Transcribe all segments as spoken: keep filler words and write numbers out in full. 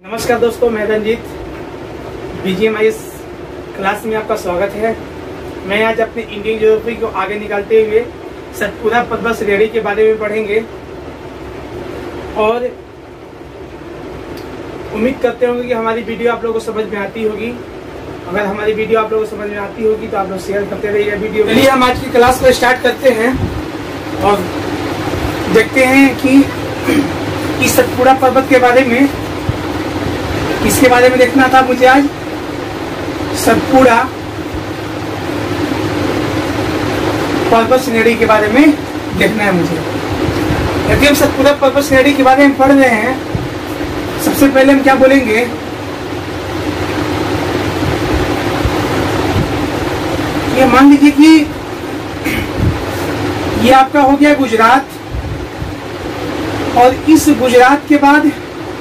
नमस्कार दोस्तों, मैं रंजीत बीजीएमआईएस क्लास में आपका स्वागत है। मैं आज अपने इंडियन ज्योग्राफी को आगे निकालते हुए सतपुड़ा पर्वत श्रेणी के बारे में पढ़ेंगे और उम्मीद करते होंगे कि हमारी वीडियो आप लोगों को समझ में आती होगी। अगर हमारी वीडियो आप लोगों को समझ में आती होगी तो आप लोग शेयर करते रहिए वीडियो। चलिए हम आज की क्लास को स्टार्ट करते हैं और देखते हैं कि इस सतपुड़ा पर्वत के बारे में इसके बारे में देखना था मुझे। आज सतपुड़ा पर्वत श्रेणी के बारे में देखना है मुझे। यदि हम सतपुड़ा पर्वत श्रेणी के बारे में पढ़ रहे हैं, सबसे पहले हम क्या बोलेंगे, ये मान लीजिए कि ये आपका हो गया गुजरात और इस गुजरात के बाद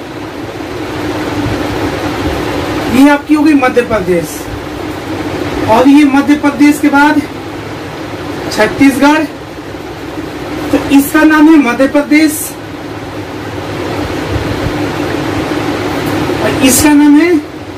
ये आपकी हो गई मध्य प्रदेश और ये मध्य प्रदेश के बाद छत्तीसगढ़, तो इसका नाम है मध्य प्रदेश और इसका नाम है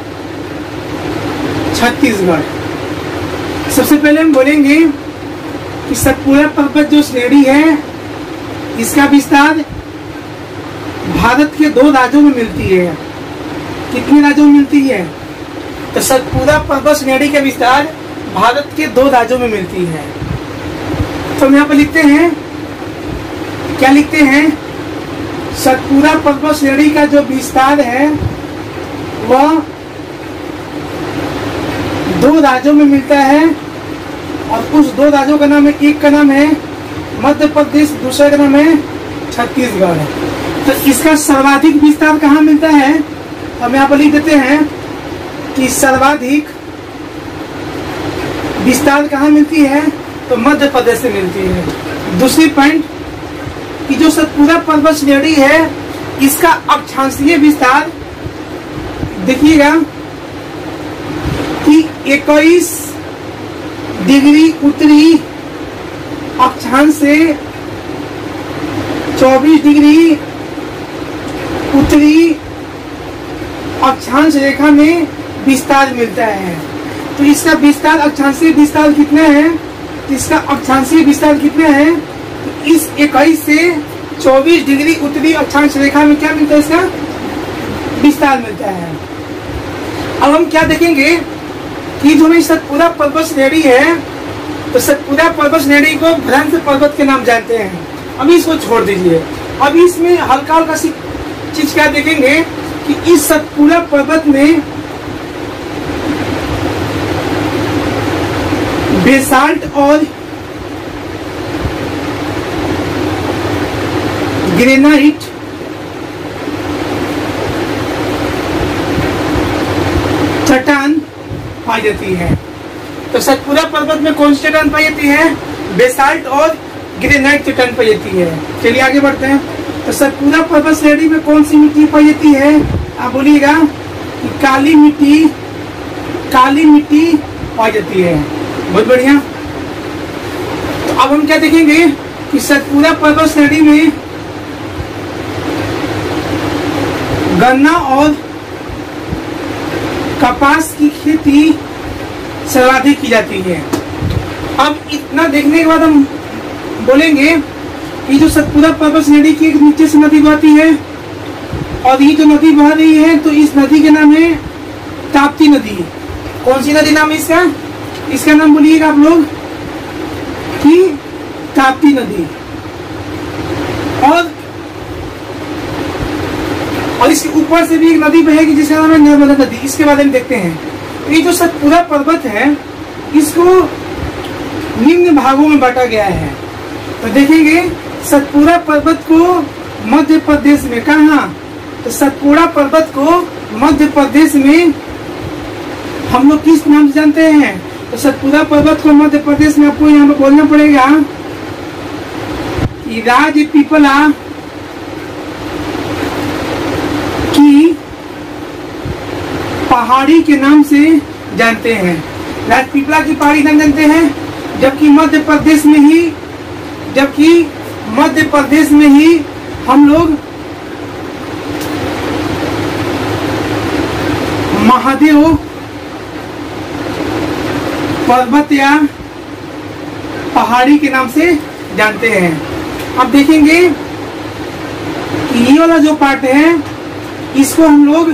छत्तीसगढ़। सबसे पहले हम बोलेंगे कि सतपुड़ा पर्वत जो श्रेणी है इसका विस्तार भारत के दो राज्यों में मिलती है। कितने राज्यों में मिलती है? तो सतपुड़ा पर्वत श्रेणी का विस्तार भारत के दो राज्यों में मिलती है। तो हम यहाँ पर लिखते हैं, क्या लिखते हैं, सतपुड़ा पर्वत श्रेणी का जो विस्तार है वह दो राज्यों में मिलता है और उस दो राज्यों का नाम है, एक का नाम है मध्य प्रदेश, दूसरे का नाम है छत्तीसगढ़। तो इसका सर्वाधिक विस्तार कहाँ मिलता है? हम यहाँ पर लिख देते हैं कि सर्वाधिक विस्तार कहाँ मिलती है? तो मध्य प्रदेश से मिलती है। दूसरी पॉइंट कि जो सतपुड़ा पर्वत श्रेणी है इसका अक्षांशीय विस्तार देखिएगा कि इक्कीस डिग्री उत्तरी अक्षांश से चौबीस डिग्री उत्तरी अक्षांश रेखा में विस्तार मिलता है। तो इसका विस्तार अक्षांशीय विस्तार कितना है? इसका अक्षांशीय विस्तार कितना है? तो इस इक्कीस से चौबीस डिग्री उत्तरी अक्षांश रेखा में क्या मिलता है? इसका विस्तार मिलता है। अब हम क्या देखेंगे कि जो सतपुड़ा पर्वत श्रेणी है, तो सतपुड़ा पर्वत श्रेणी को भ्रंश पर्वत के नाम जानते हैं। अभी इसको छोड़ दीजिए। अभी इसमें हल्का हल्का सी चीज क्या देखेंगे कि इस सतपुड़ा पर्वत में बेसाल्ट और ग्रेनाइट चट्टान पाई जाती है। तो सतपुड़ा पर्वत में कौन सी चट्टान पाई जाती है? बेसाल्ट और ग्रेनाइट चट्टान पाई जाती है। चलिए आगे बढ़ते हैं। तो सतपुड़ा पर्वत श्रेणी में कौन सी मिट्टी पाई जाती है? आप बोलिएगा कि काली मिट्टी, काली मिट्टी पाई जाती है। बहुत बढ़िया। तो अब हम क्या देखेंगे कि सतपुड़ा पर्वत श्रेणी में गन्ना और कपास की खेती सर्वाधिक की जाती है। अब इतना देखने के बाद हम बोलेंगे ये जो सतपुड़ा पर्वत श्रेणी की एक नीचे से नदी बहती है और ये जो नदी बह रही है तो इस नदी का नाम है ताप्ती नदी। कौन सी नदी नाम है इसका? इसका नाम बोलिएगा आप लोग कि ताप्ती नदी। और और इसके ऊपर से भी एक नदी बहेगी जिसका नाम है नर्मदा नदी। इसके बारे में देखते हैं। ये जो सतपुड़ा पर्वत है इसको निम्न भागों में बांटा गया है। तो देखेंगे सतपुड़ा पर्वत को मध्य प्रदेश में, कहाँ? तो सतपुड़ा पर्वत को मध्य प्रदेश में हम लोग किस नाम से जानते हैं? तो सतपुड़ा पर्वत को मध्य प्रदेश में आपको यहाँ पे बोलना पड़ेगा कि राजपीपला की पहाड़ी के नाम से जानते हैं। राजपीपला की पहाड़ी नाम जानते हैं, जबकि मध्य प्रदेश में ही जबकि मध्य प्रदेश में ही हम लोग महादेव पर्वत या पहाड़ी के नाम से जानते हैं। अब देखेंगे कि ये वाला जो पार्ट है इसको हम लोग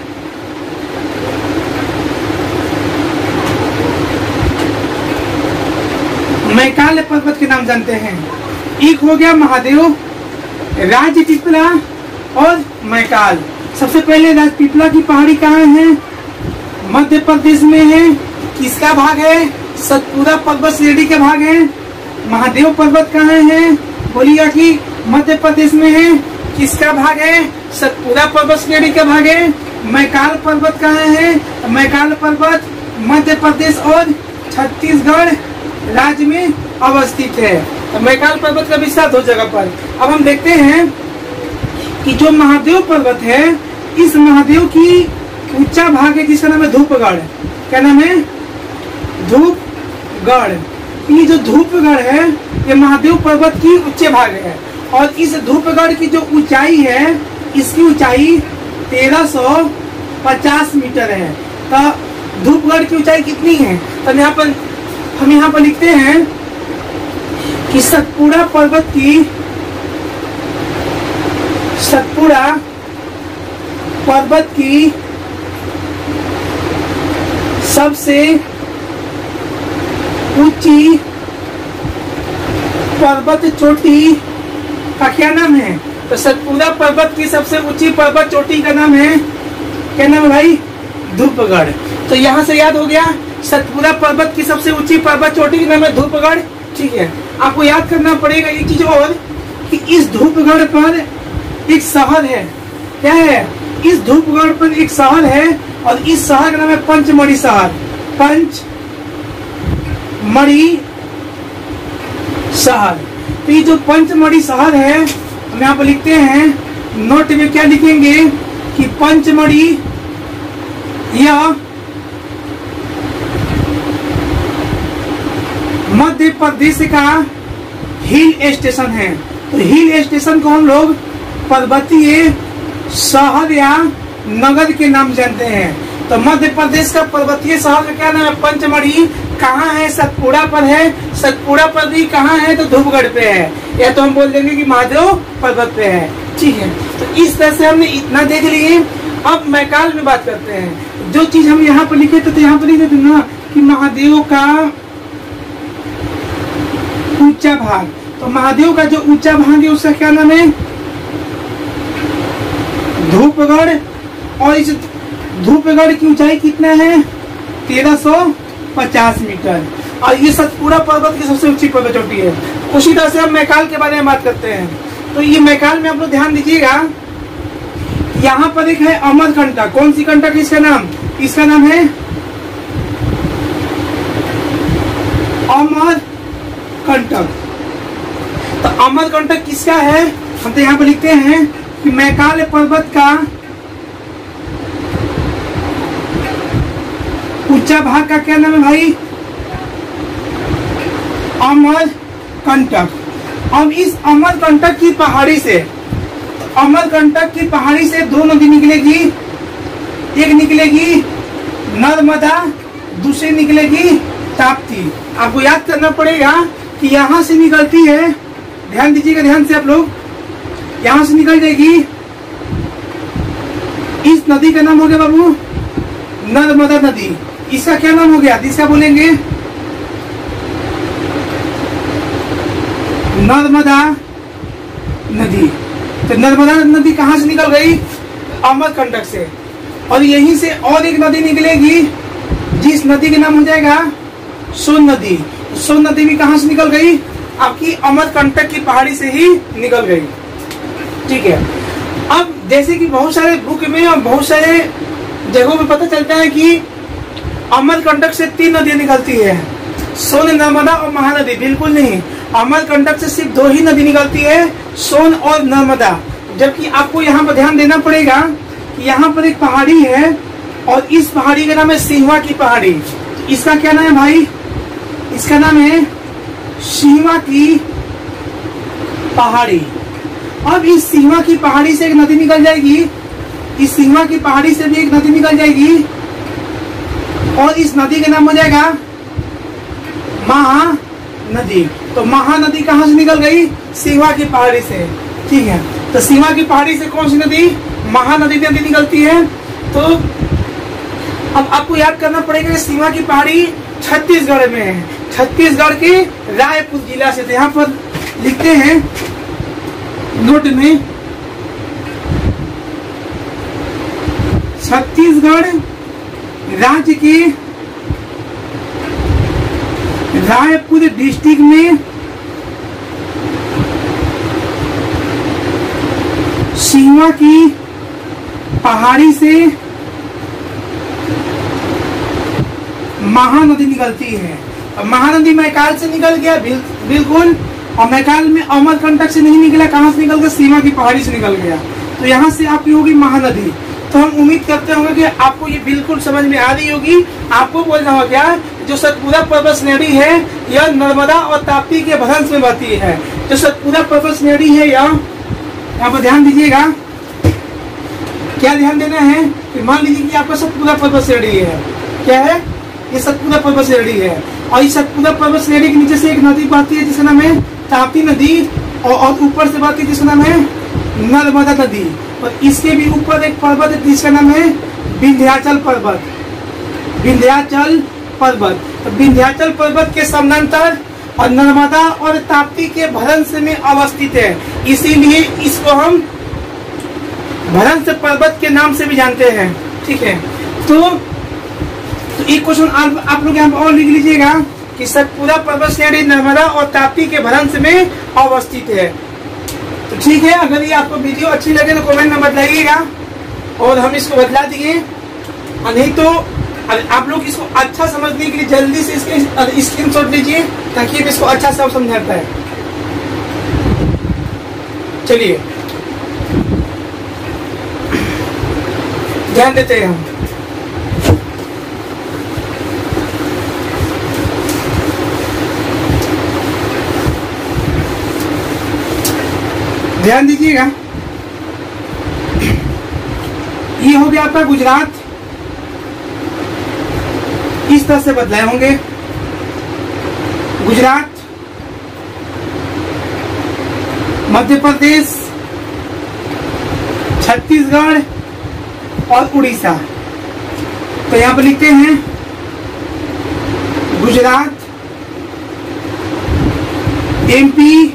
मैकाल पर्वत के नाम जानते हैं। एक हो गया महादेव, राजपीपला और मैकाल। सबसे पहले राजपीपला की पहाड़ी कहाँ है? मध्य प्रदेश में है। किसका भाग है? सतपुड़ा पर्वत श्रेणी का भाग है। महादेव पर्वत कहाँ है? बोलिएगा कि मध्य प्रदेश में है। किसका भाग है? सतपुड़ा पर्वत श्रेणी का भाग है। मैकाल पर्वत कहाँ है? मैकाल पर्वत मध्य प्रदेश और छत्तीसगढ़ राज्य में अवस्थित है। तो मैकाल पर्वत का विस्तार दो जगह पर। अब हम देखते हैं कि जो महादेव पर्वत है, इस महादेव की ऊंचा भाग है जिसका नाम है धूपगढ़। क्या नाम है? धूपगढ़। ये जो धूपगढ़ है ये महादेव पर्वत की ऊंचे भाग है और इस धूपगढ़ की जो ऊंचाई है इसकी ऊंचाई तेरह सौ पचास मीटर है। तो धूपगढ़ की ऊंचाई कितनी है? तो यहाँ पर हम यहाँ पर लिखते हैं कि सतपुड़ा पर्वत की सतपुड़ा पर्वत की सबसे ऊंची पर्वत चोटी का क्या नाम है? तो सतपुड़ा पर्वत की सबसे ऊंची पर्वत चोटी का नाम है, क्या नाम है भाई? धूपगढ़। तो यहाँ से याद हो गया सतपुड़ा पर्वत की सबसे ऊंची पर्वत चोटी का नाम है धूपगढ़। ठीक है, आपको याद करना पड़ेगा एक चीज और कि इस धूपगढ़ पर एक शहर है। क्या है? इस धूपगढ़ पर एक शहर है और इस शहर का नाम है पंचमढ़ी शहर। पंचमढ़ी शहर। तो ये जो पंचमढ़ी शहर है हम यहाँ पर लिखते हैं, नोट में क्या लिखेंगे कि पंचमढ़ी यह मध्य प्रदेश का हिल स्टेशन है। तो हिल स्टेशन को हम लोग पर्वतीय शहर या नगर के नाम जानते हैं। तो मध्य प्रदेश का पर्वतीय शहर का क्या नाम है? पंचमढ़ी। कहाँ है? सतपुड़ा पर है। सतपुड़ा पर भी कहाँ है? तो धूपगढ़ पे है। या तो हम बोल देंगे कि महादेव पर्वत पे है। ठीक है, तो इस तरह से हमने इतना देख लिए। अब मैकाल में बात करते हैं। जो चीज हम यहाँ पर लिखे थे तो यहाँ पर लिखे थे ना कि महादेव का ऊंचा भाग। तो महादेव का जो ऊंचा भाग है उसका क्या नाम है? धूपगढ़। और इस धूपगढ़ की ऊंचाई कितना है? तेरह सौ पचास मीटर। और ये सतपुड़ा पर्वत की सबसे ऊंची पर्वत चोटी है। उसी तरह से हम मैकाल के बारे में बात करते हैं। तो ये मैकाल में आप लोग ध्यान दीजिएगा, यहाँ पर एक है अमरकंटक। कौन सी कंटक? इसका नाम इसका नाम है अमरकंटक। तो अमरकंटक किसका है? हम तो यहाँ पर लिखते हैं कि मैकाल पर्वत का ऊंचा भाग का क्या नाम है भाई? अमरकंटक। अब इस अमरकंटक की पहाड़ी से अमरकंटक की पहाड़ी से दो नदी निकलेगी। एक निकलेगी नर्मदा, दूसरी निकलेगी ताप्ती। आपको याद करना पड़ेगा कि यहाँ से निकलती है, ध्यान दीजिएगा ध्यान से आप लोग, यहाँ से निकल जाएगी। इस नदी का नाम हो गया बाबू नर्मदा नदी। इसका क्या नाम हो गया? इसका बोलेंगे नर्मदा नदी। तो नर्मदा नदी कहाँ से निकल गई? अमरकंटक से। और यहीं से और एक नदी निकलेगी जिस नदी का नाम हो जाएगा सोन नदी। सोन नदी भी कहाँ से निकल गई? आपकी अमरकंटक की पहाड़ी से ही निकल गई। ठीक है, अब जैसे कि बहुत सारे बुक में और बहुत सारे जगहों में पता चलता है कि अमरकंटक से तीन नदियां निकलती है, सोन, नर्मदा और महानदी। बिल्कुल नहीं, अमरकंटक से सिर्फ दो ही नदी निकलती है, सोन और नर्मदा। जबकि आपको यहाँ पर ध्यान देना पड़ेगा कि यहाँ पर एक पहाड़ी है और इस पहाड़ी का नाम है सिंहवा की पहाड़ी। इसका क्या नाम है भाई? इसका नाम है सिंहवा की पहाड़ी। अब इस सिंहवा की पहाड़ी से एक नदी निकल जाएगी, इस सिंहवा की पहाड़ी से भी एक नदी निकल जाएगी और इस नदी का नाम हो जाएगा महानदी। तो महानदी कहाँ से निकल गई? सीमा की पहाड़ी से। ठीक है, तो सीमा की पहाड़ी से कौन सी नदी? महानदी नदी निकलती है। तो अब आपको याद करना पड़ेगा कि सीमा की पहाड़ी छत्तीसगढ़ में है, छत्तीसगढ़ के रायपुर जिला से। तो यहाँ पर लिखते हैं नोट में, छत्तीसगढ़ राज्य के रायपुर डिस्ट्रिक्ट में सीमा की पहाड़ी से महानदी निकलती है। अब महानदी मैकाल से निकल गया, बिल्कुल, और मैकाल में अमरकंटक से नहीं निकला, कहाँ से निकल गया? सीमा की पहाड़ी से निकल गया। तो यहाँ से आपकी होगी महानदी। तो हम उम्मीद करते होंगे कि आपको ये बिल्कुल समझ में आ रही होगी। आपको बोल रहा हूँ क्या, जो सतपुड़ा पर्वत श्रेणी है यह नर्मदा और ताप्ती के भ्रंश में बहती है। जो सतपुड़ा पर्वत श्रेणी है यह, यहाँ पर ध्यान दीजिएगा, क्या ध्यान देना है कि मान लीजिए कि आपका सतपुड़ा पर्वत श्रेणी है, क्या है? ये सतपुड़ा पर्वत श्रेणी है, और इस सतपुड़ा पर्वत श्रेणी के नीचे से एक नदी बहती है जिसका नाम है ताप्ती नदी, और ऊपर से बहती है जिसका नाम है नर्मदा नदी। और इसके भी ऊपर एक पर्वत है जिसका नाम है विंध्याचल पर्वत, विंध्याचल पर्वत। तो विंध्याचल पर्वत के समानांतर और नर्मदा और ताप्ती के भ्रंश में अवस्थित है, इसीलिए इसको हम भ्रंश पर्वत के नाम से भी जानते हैं। ठीक है, तो तो एक क्वेश्चन आप, आप लोग यहाँ पर और लिख लीजिएगा कि सतपुड़ा पर्वत श्रेणी नर्मदा और ताप्ती के भ्रंश में अवस्थित है। तो ठीक है, अगर ये आपको वीडियो अच्छी लगे तो कमेंट में बताइएगा और हम इसको बदला दिए, नहीं तो आप लोग इसको अच्छा समझने के लिए जल्दी से इसके स्क्रीनशॉट लीजिए ताकि हम इसको अच्छा से समझ पाए। चलिए ध्यान देते हैं हम। ध्यान दीजिएगा, ये हो गया आपका गुजरात, इस तरह से बदलाए होंगे। गुजरात, मध्य प्रदेश, छत्तीसगढ़ और उड़ीसा। तो यहां पर लिखते हैं गुजरात, एमपी,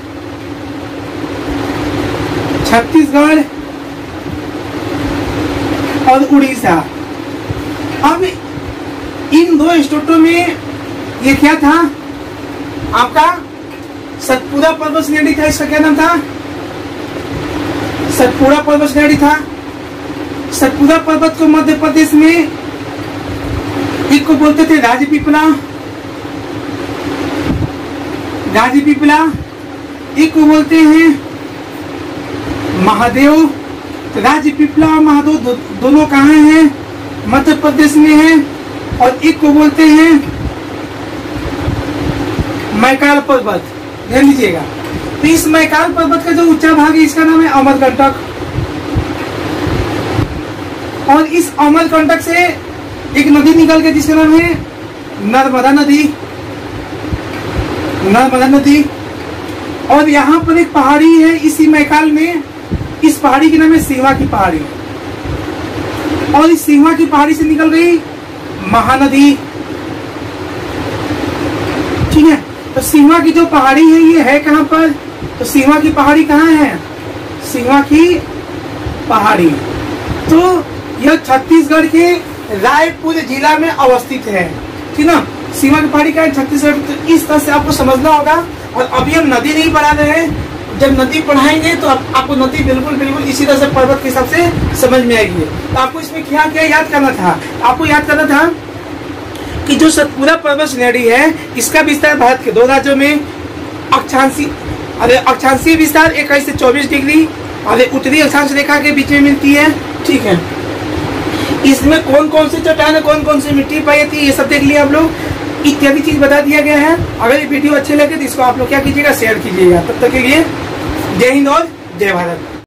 छत्तीसगढ़ और उड़ीसा। अब इन दो स्टेटों में ये क्या था? आपका सतपुड़ा पर्वत श्रेणी था। इसका क्या नाम था? सतपुड़ा पर्वत श्रेणी था। सतपुड़ा पर्वत को मध्य प्रदेश में एक को बोलते थे राजपीपला, राजपीपला, एक को बोलते हैं महादेव। तो राजपीपला और महादेव दो, दोनों कहाँ हैं? मध्य प्रदेश में है। और एक को बोलते हैं मैकाल पर्वत। ध्यान दीजिएगा, तो इस मैकाल पर्वत का जो ऊंचा भाग है इसका नाम है अमरकंटक, और इस अमरकंटक से एक नदी निकल के जिसका नाम है नर्मदा नदी, नर्मदा नदी। और यहाँ पर एक पहाड़ी है इसी मैकाल में, इस पहाड़ी के नाम है सीमा की पहाड़ी, और इस सीमा की पहाड़ी से निकल गई महानदी। ठीक है, तो सीमा की जो पहाड़ी है ये है कहाँ पर? तो सीमा की पहाड़ी कहाँ है? सीमा की पहाड़ी तो यह छत्तीसगढ़ के रायपुर जिला में अवस्थित है। ठीक ना, सीमा की पहाड़ी का है छत्तीसगढ़। तो इस तरह से आपको समझना होगा। और अभी हम नदी नहीं पढ़ा रहे हैं, जब नदी पढ़ाएंगे तो आप, आपको नदी बिल्कुल बिल्कुल इसी तरह से पर्वत के हिसाब से समझ में आएगी। तो आपको इसमें क्या क्या याद करना था? आपको याद करना था कि जो सतपुड़ा पर्वत श्रेणी है इसका विस्तार भारत के दो राज्यों में अक्षांशीय अरे अक्षांशीय विस्तार इक्कीस से चौबीस डिग्री और उत्तरी अक्षांश रेखा के बीच में मिलती है। ठीक है, इसमें कौन कौन सी चट्टान, कौन कौन सी मिट्टी पाई जाती है, ये सब देख लिया आप लोग। इत्यादि चीज बता दिया गया है। अगर ये वीडियो अच्छे लगे तो इसको आप लोग क्या कीजिएगा, शेयर कीजिएगा। तब तक के लिए जय हिंद और जय भारत।